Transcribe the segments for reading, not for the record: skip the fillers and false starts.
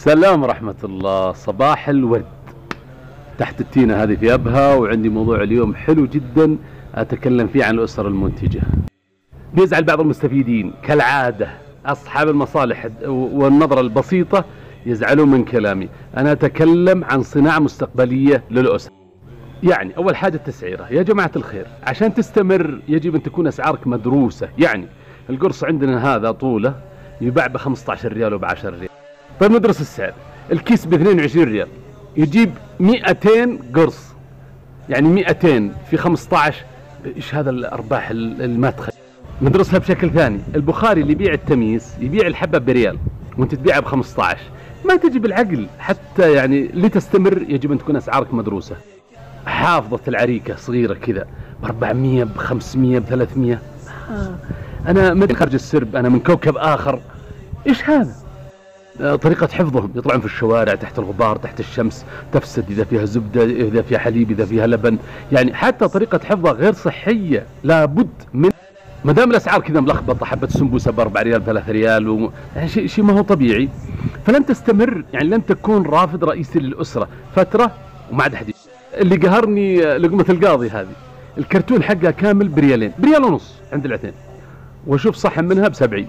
السلام ورحمة الله، صباح الورد. تحت التينة هذه في أبها، وعندي موضوع اليوم حلو جدا أتكلم فيه عن الأسر المنتجة. بيزعل بعض المستفيدين كالعادة، أصحاب المصالح والنظرة البسيطة يزعلون من كلامي. أنا أتكلم عن صناعة مستقبلية للأسر. يعني أول حاجة التسعيرة يا جماعة الخير، عشان تستمر يجب أن تكون أسعارك مدروسة. يعني القرص عندنا هذا طوله يباع ب 15 ريال وب 10 ريال. طيب ندرس السعر. الكيس ب 22 ريال، يجيب 200 قرص، يعني 200 في 15، ايش هذا الارباح المدخل؟ ندرسها بشكل ثاني. البخاري اللي يبيع التميس يبيع الحبه بريال وانت تبيعها ب 15. ما تجي بالعقل. حتى يعني لتستمر يجب ان تكون اسعارك مدروسه. حافظة العريكة صغيرة كذا ب 400 ب 500 ب 300. انا من خارج السرب، انا من كوكب اخر. ايش هذا؟ طريقة حفظهم، يطلعون في الشوارع تحت الغبار تحت الشمس، تفسد إذا فيها زبدة إذا فيها حليب إذا فيها لبن. يعني حتى طريقة حفظها غير صحية. لابد من ما دام الأسعار كذا ملخبطة، حبة سمبوسة ب 4 ريال 3 ريال يعني شيء ما هو طبيعي. فلن تستمر، يعني لن تكون رافد رئيسي للأسرة فترة وما عاد حديث. اللي قهرني لقمة القاضي هذه، الكرتون حقها كامل بريالين، بريال ونص عند الاثنين، واشوف صحن منها ب70.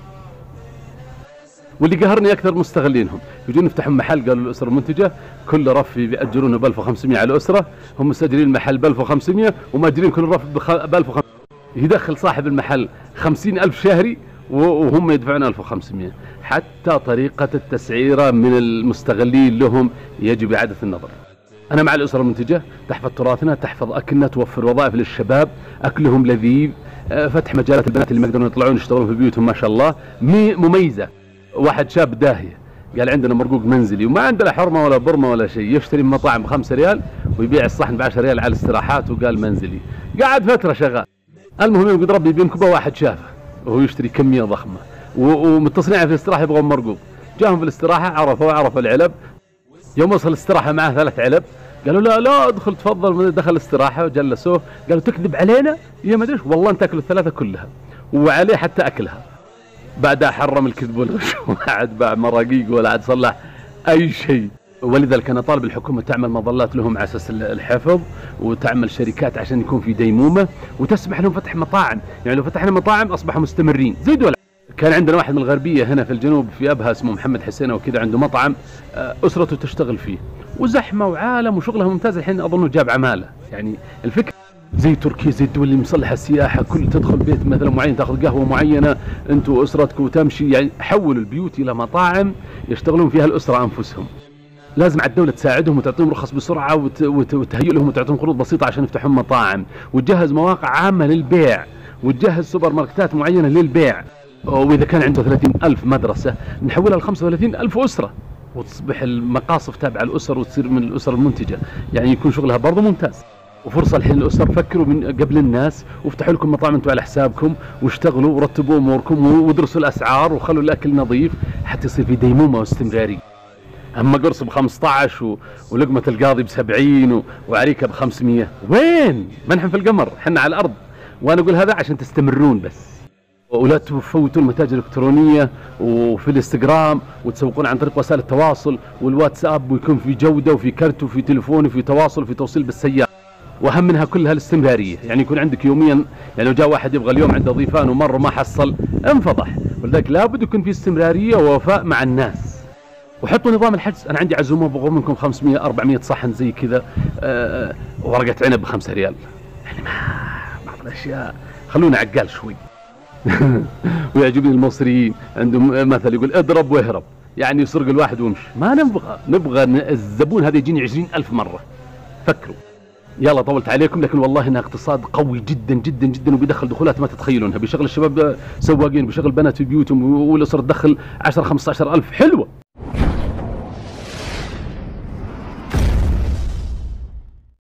واللي قهرني اكثر مستغلينهم، يجون يفتحون محل، قالوا الاسره المنتجه كل رف بيأجرونه ب 1500 على الاسره، هم مستاجرين المحل ب 1500 وماجرين كل رف ب 1500. يدخل صاحب المحل 50,000 شهري وهم يدفعون 1500. حتى طريقه التسعيره من المستغلين لهم يجب اعاده النظر. انا مع الاسره المنتجه، تحفظ تراثنا، تحفظ اكلنا، توفر وظائف للشباب، اكلهم لذيذ، فتح مجالات البنات اللي ما يقدرون يطلعون يشتغلون في بيوتهم ما شاء الله مميزه. واحد شاب داهية قال عندنا مرقوق منزلي وما عندنا حرمة ولا برمة ولا شيء، يشتري من مطاعم ب5 ريال ويبيع الصحن ب10 ريال على الاستراحات، وقال منزلي. قعد فترة شغال. المهم يوم قد ربي بينكبه واحد شافه وهو يشتري كمية ضخمة ومتصنعة في الاستراحة يبغون مرقوق. جاهم في الاستراحة، عرفوا العلب. يوم وصل الاستراحة معه 3 علب، قالوا لا ادخل تفضل. دخل الاستراحة وجلسوه، قالوا تكذب علينا يا ما ادري والله انت تاكل ال3 كلها وعليه حتى اكلها. بعدها حرم الكذب والغش وما عاد باع مراقيق ولا عاد صلح اي شيء. ولذلك انا طالب الحكومه تعمل مظلات لهم على اساس الحفظ، وتعمل شركات عشان يكون في ديمومه، وتسمح لهم فتح مطاعم. يعني لو فتحنا مطاعم اصبحوا مستمرين زي دول. كان عندنا واحد من الغربيه هنا في الجنوب في ابها اسمه محمد حسين وكذا، عنده مطعم اسرته تشتغل فيه، وزحمه وعالم وشغله ممتاز. الحين اظنه جاب عماله. يعني الفكره زي تركيا، زي الدول اللي مصلحه السياحه، كل تدخل بيت مثلا معين تاخذ قهوه معينه انت واسرتك وتمشي. يعني حولوا البيوت الى مطاعم يشتغلون فيها الاسره انفسهم. لازم على الدوله تساعدهم وتعطيهم رخص بسرعه وتهيئ لهم وتعطيهم قروض بسيطه عشان يفتحون مطاعم، وتجهز مواقع عامه للبيع، وتجهز سوبر ماركتات معينه للبيع. واذا كان عنده 30,000 مدرسه نحولها ل 35,000 اسره، وتصبح المقاصف تابعه الاسر وتصير من الاسر المنتجه. يعني يكون شغلها برضه ممتاز. وفرصه الحين الاسر، فكروا من قبل الناس وافتحوا لكم مطاعم انتم على حسابكم، واشتغلوا ورتبوا اموركم وادرسوا الاسعار وخلوا الاكل نظيف حتى يصير في ديمومه واستمراريه. اما قرص ب 15 ولقمه القاضي ب70 وعريكه ب500، وين؟ ما نحن في القمر، احنا على الارض. وانا اقول هذا عشان تستمرون بس، ولا تفوتوا المتاجر الالكترونيه وفي الانستغرام وتسوقون عن طريق وسائل التواصل والواتساب، ويكون في جوده وفي كرت وفي تليفون وفي تواصل وفي توصيل بالسياره. واهم منها كلها الاستمراريه. يعني يكون عندك يوميا، يعني لو جاء واحد يبغى اليوم عنده ضيفان ومر وما حصل انفضح. ولذلك لابد يكون في استمراريه ووفاء مع الناس. وحطوا نظام الحجز. انا عندي عزومه بغوا منكم 500 400 صحن زي كذا، ورقه عنب ب5 ريال. يعني بعض الاشياء خلونا عقال شوي. ويعجبني المصريين عندهم مثل يقول اضرب واهرب، يعني يسرق الواحد ويمشي. ما نبغى الزبون هذا يجيني 20,000 مره. فكروا. يلا طولت عليكم، لكن والله انها اقتصاد قوي جدا جدا جدا، وبيدخل دخولات ما تتخيلونها. بيشغل الشباب سواقين، بيشغل بنات في بيوتهم، والاسره تدخل 10 15,000. حلوه.